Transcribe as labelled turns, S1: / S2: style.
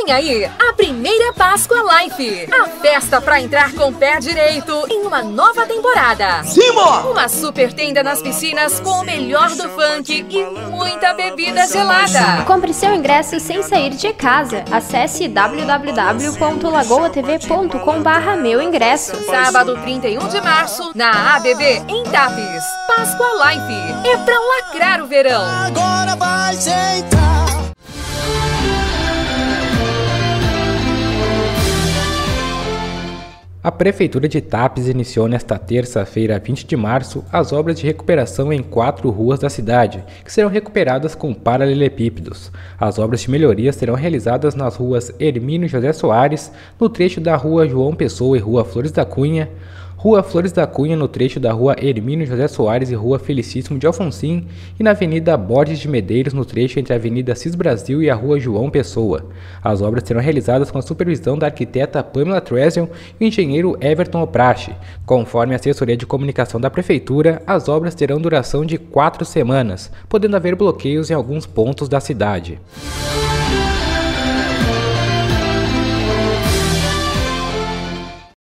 S1: Vem aí a primeira Páscoa Life, a festa para entrar com o pé direito em uma nova temporada.
S2: Simon!
S1: Uma super tenda nas piscinas com o melhor do funk e muita bebida gelada.
S3: Compre seu ingresso sem sair de casa. Acesse www.lagoatv.com/meuingresso.
S1: Sábado 31 de março, na ABB em Tapes. Páscoa Life é pra lacrar o verão.
S2: Agora vai sentar.
S4: A Prefeitura de Tapes iniciou nesta terça-feira, 20 de março, as obras de recuperação em 4 ruas da cidade, que serão recuperadas com paralelepípedos. As obras de melhoria serão realizadas nas ruas Hermínio José Soares, no trecho da Rua João Pessoa e Rua Flores da Cunha no trecho da Rua Hermínio José Soares e Rua Felicíssimo de Alfonsim, e na Avenida Borges de Medeiros, no trecho entre a Avenida Cis Brasil e a Rua João Pessoa. As obras serão realizadas com a supervisão da arquiteta Pamela Trezion e o engenheiro Everton Oprache. Conforme a assessoria de comunicação da Prefeitura, as obras terão duração de 4 semanas, podendo haver bloqueios em alguns pontos da cidade.